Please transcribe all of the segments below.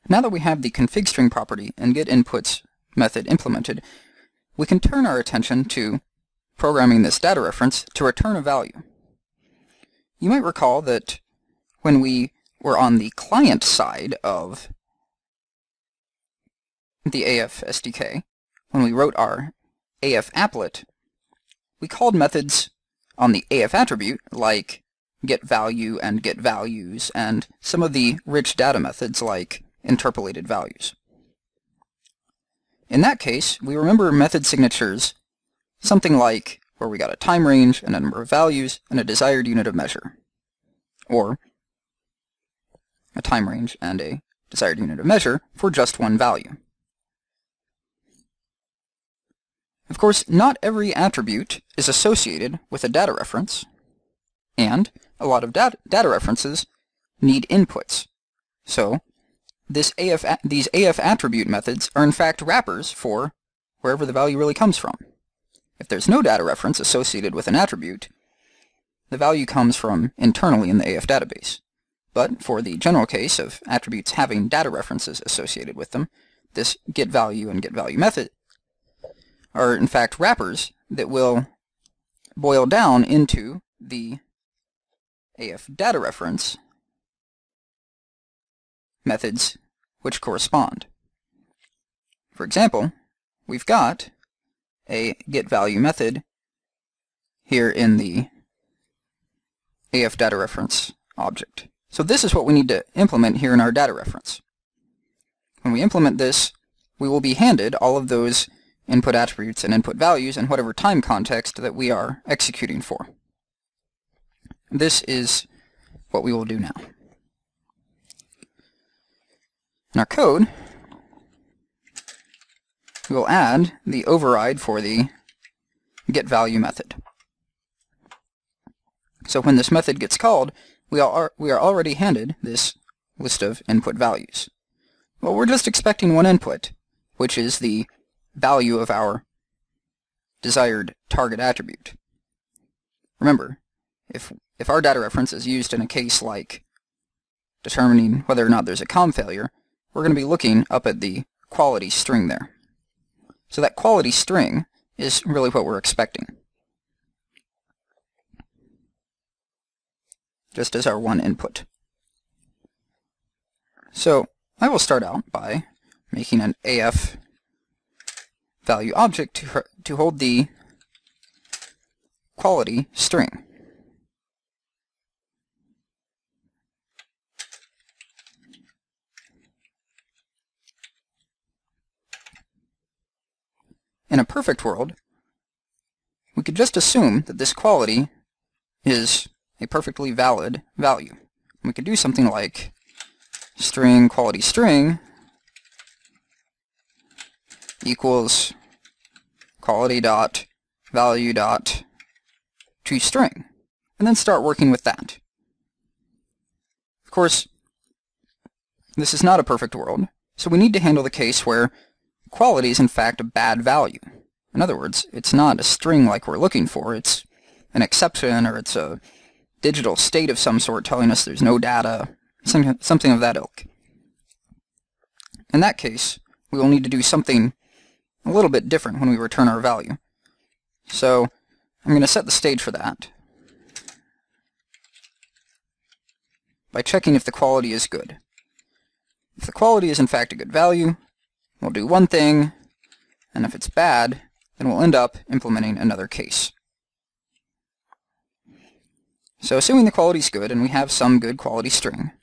Now that we have the config string property and getInputs method implemented, we can turn our attention to programming this data reference to return a value. You might recall that when we were on the client side of the AF SDK, when we wrote our AF applet, we called methods on the AF attribute like getValue and getValues and some of the rich data methods like interpolated values. In that case, we remember method signatures something like where we got a time range and a number of values and a desired unit of measure, or a time range and a desired unit of measure for just one value. Of course, not every attribute is associated with a data reference, and a lot of data references need inputs. So these AF attribute methods are in fact wrappers for wherever the value really comes from. If there's no data reference associated with an attribute, the value comes from internally in the AF database. But for the general case of attributes having data references associated with them, this getValue and getValue method are in fact wrappers that will boil down into the AF data reference methods which correspond. For example, we've got a getValue method here in the AF data reference object. So this is what we need to implement here in our data reference. When we implement this, we will be handed all of those input attributes and input values in whatever time context that we are executing for. This is what we will do now. In our code, we will add the override for the getValue method. So when this method gets called, we are already handed this list of input values. Well, we're just expecting one input, which is the value of our desired target attribute. Remember, if our data reference is used in a case like determining whether or not there's a COM failure, we're going to be looking up at the quality string there. So that quality string is really what we're expecting, just as our one input. So I will start out by making an AF value object to hold the quality string. In a perfect world, we could just assume that this quality is a perfectly valid value. We could do something like string quality string equals quality dot value dot toString, and then start working with that. Of course, this is not a perfect world, so we need to handle the case where quality is in fact a bad value. In other words, it's not a string like we're looking for, it's an exception, or it's a digital state of some sort telling us there's no data, something of that ilk. In that case, we will need to do something a little bit different when we return our value. So I'm going to set the stage for that by checking if the quality is good. If the quality is in fact a good value, we'll do one thing, and if it's bad, then we'll end up implementing another case. So assuming the quality is good and we have some good quality string,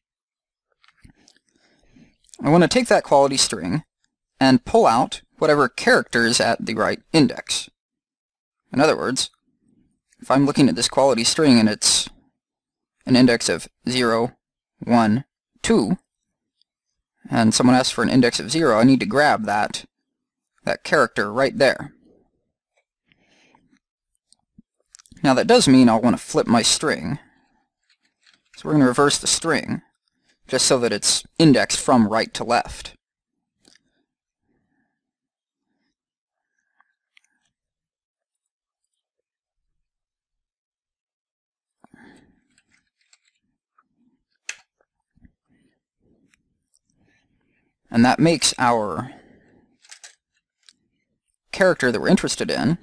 I want to take that quality string and pull out whatever character is at the right index. In other words, if I'm looking at this quality string and it's an index of 0, 1, 2, and someone asks for an index of 0, I need to grab that character right there. Now that does mean I'll want to flip my string. So we're going to reverse the string, just so that it's indexed from right to left. And that makes our character that we're interested in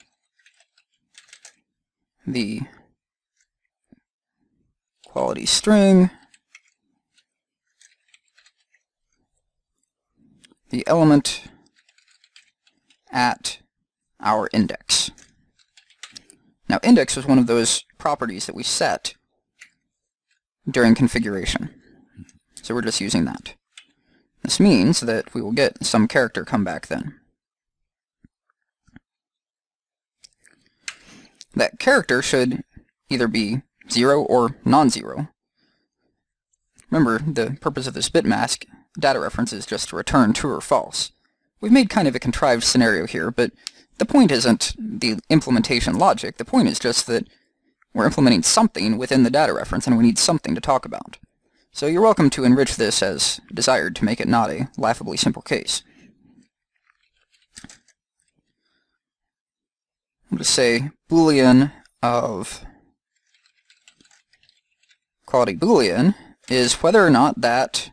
the quality string, the element at our index. Now, index was one of those properties that we set during configuration. So we're just using that. This means that we will get some character come back then. That character should either be 0 or non-zero. Remember, the purpose of this bit mask data reference is just to return true or false. We've made kind of a contrived scenario here, but the point isn't the implementation logic. The point is just that we're implementing something within the data reference, and we need something to talk about. So you're welcome to enrich this as desired to make it not a laughably simple case. I'll just say Boolean of quality Boolean is whether or not that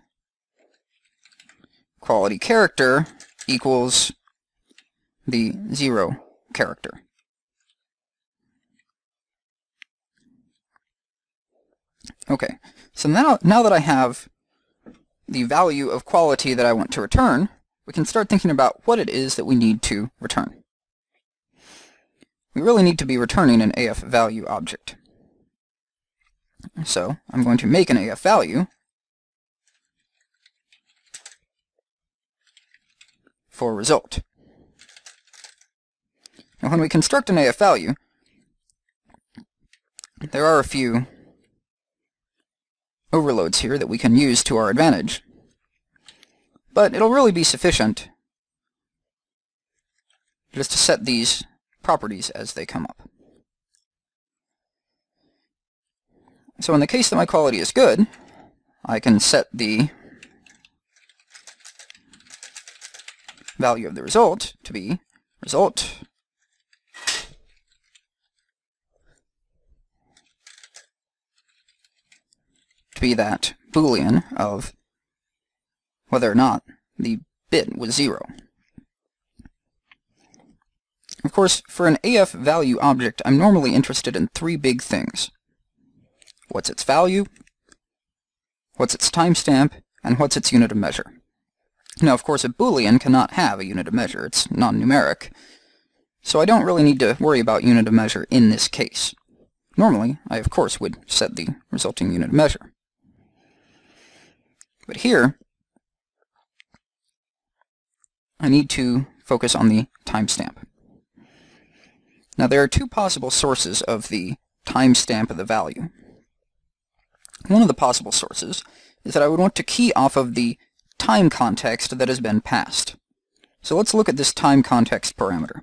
quality character equals the 0 character. Okay, so now that I have the value of quality that I want to return, we can start thinking about what it is that we need to return. We really need to be returning an AF value object. So I'm going to make an AF value for result. Now when we construct an AF value, there are a few overloads here that we can use to our advantage, but it'll really be sufficient just to set these properties as they come up. So in the case that my quality is good, I can set the value of the result to be result to be that Boolean of whether or not the bit was 0. Of course, for an AF value object, I'm normally interested in 3 big things. What's its value, what's its timestamp, and what's its unit of measure. Now, of course, a Boolean cannot have a unit of measure. It's non-numeric. So I don't really need to worry about unit of measure in this case. Normally, I of course would set the resulting unit of measure. But here, I need to focus on the timestamp. Now, there are 2 possible sources of the timestamp of the value. One of the possible sources is that I would want to key off of the time context that has been passed. So let's look at this time context parameter.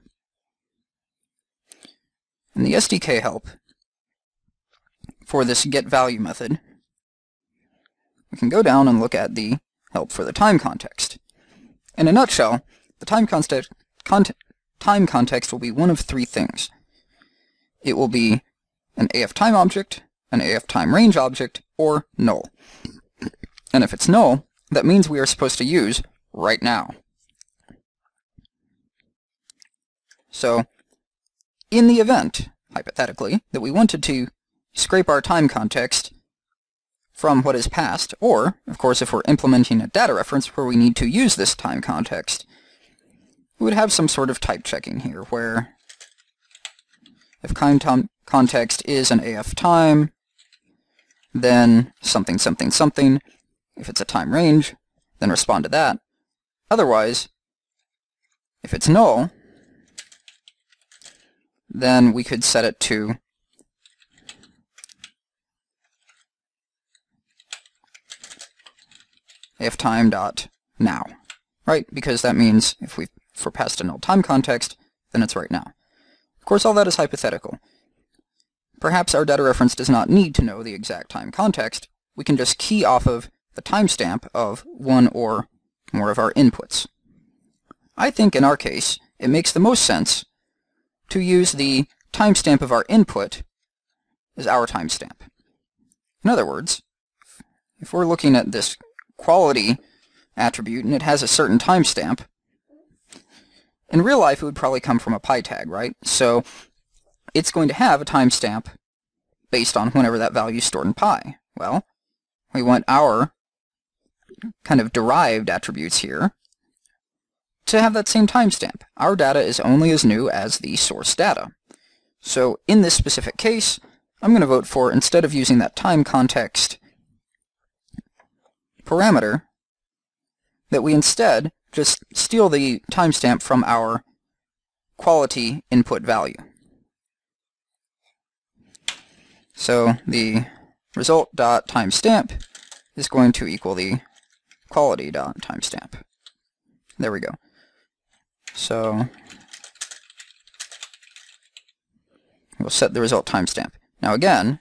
In the SDK help for this getValue method, we can go down and look at the help for the time context. In a nutshell, the time context will be one of 3 things. It will be an AF time object, an AF time range object, or null. And if it's null, that means we are supposed to use right now. So, in the event, hypothetically, that we wanted to scrape our time context from what is passed, or, of course, if we're implementing a data reference where we need to use this time context, we would have some sort of type checking here, where if time context is an AF time, then something, something, something. If it's a time range, then respond to that. Otherwise, if it's null, then we could set it to AFTime.now, right? Because that means if we're passed a null time context, then it's right now. Of course, all that is hypothetical. Perhaps our data reference does not need to know the exact time context. We can just key off of the timestamp of one or more of our inputs. I think in our case, it makes the most sense to use the timestamp of our input as our timestamp. In other words, if we're looking at this quality attribute and it has a certain timestamp, in real life it would probably come from a pi tag, right? So it's going to have a timestamp based on whenever that value is stored in pi. Well, we want our kind of derived attributes here to have that same timestamp. Our data is only as new as the source data. So in this specific case, I'm going to vote for, instead of using that time context parameter, that we instead just steal the timestamp from our quality input value. So the result.timestamp is going to equal the quality.timestamp. There we go. So we'll set the result timestamp. Now again,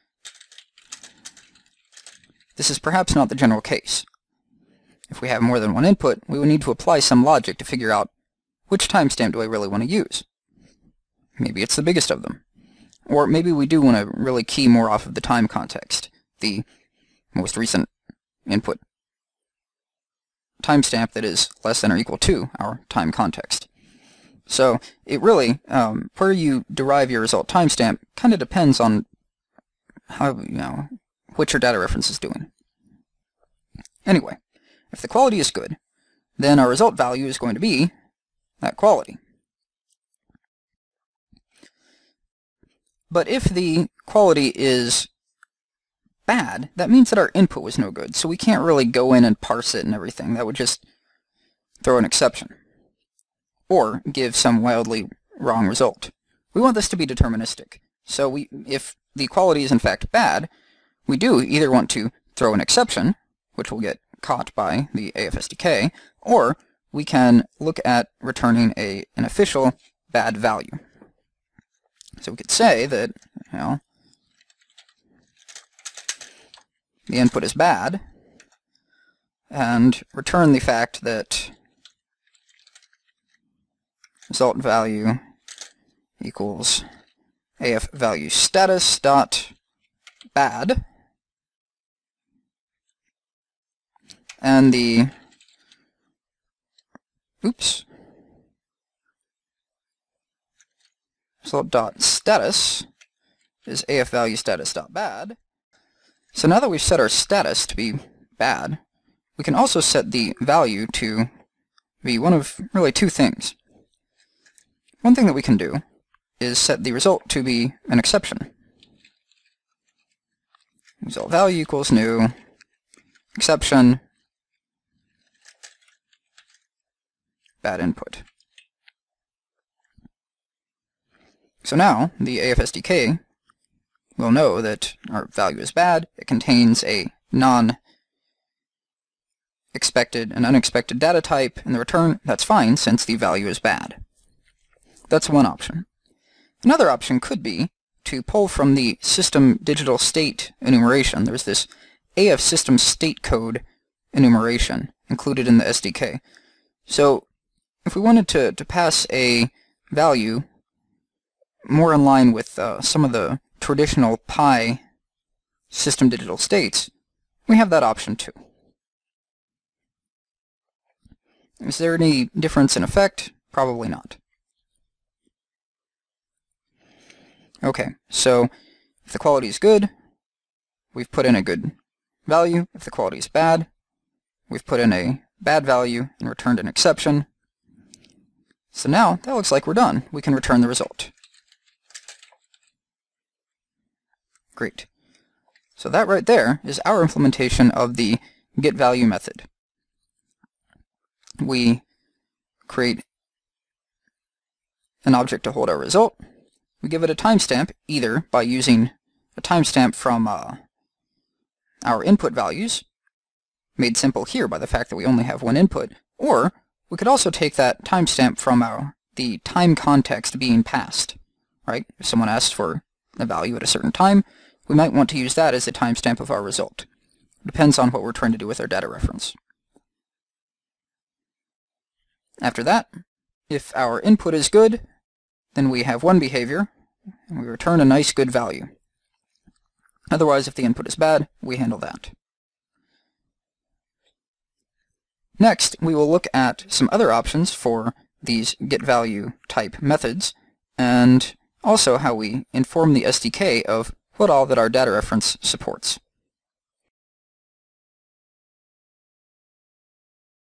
this is perhaps not the general case. If we have more than one input, we would need to apply some logic to figure out which timestamp do I really want to use. Maybe it's the biggest of them. Or maybe we do want to really key more off of the time context, the most recent input timestamp that is less than or equal to our time context. So it really, where you derive your result timestamp kind of depends on how, what your data reference is doing. Anyway, if the quality is good, then our result value is going to be that quality. But if the quality is bad, that means that our input was no good, so we can't really go in and parse it and everything. That would just throw an exception, or give some wildly wrong result. We want this to be deterministic. So if the quality is in fact bad, we do either want to throw an exception, which will get caught by the AF SDK, or we can look at returning an official bad value. So we could say that, the input is bad, and return the fact that result value equals AF value status dot bad, and the result.status is AF value status.bad. So now that we've set our status to be bad, we can also set the value to be one of really two things. One thing that we can do is set the result to be an exception. Result value equals new exception bad input. So now the AF SDK will know that our value is bad. It contains a non-expected and unexpected data type in the return. That's fine since the value is bad. That's one option. Another option could be to pull from the system digital state enumeration. There's this AF system state code enumeration included in the SDK. So if we wanted to pass a value more in line with some of the traditional Pi system digital states, we have that option too. Is there any difference in effect? Probably not. Okay, so if the quality is good, we've put in a good value. If the quality is bad, we've put in a bad value and returned an exception. So now that looks like we're done. We can return the result. Great. So that right there is our implementation of the getValue method. We create an object to hold our result. We give it a timestamp, either by using a timestamp from our input values, made simple here by the fact that we only have one input, or we could also take that timestamp from the time context being passed. Right? If someone asks for a value at a certain time, we might want to use that as the timestamp of our result. Depends on what we're trying to do with our data reference. After that, if our input is good, then we have one behavior, and we return a nice good value. Otherwise, if the input is bad, we handle that. Next, we will look at some other options for these getValue type methods, and also how we inform the SDK of what all that our data reference supports.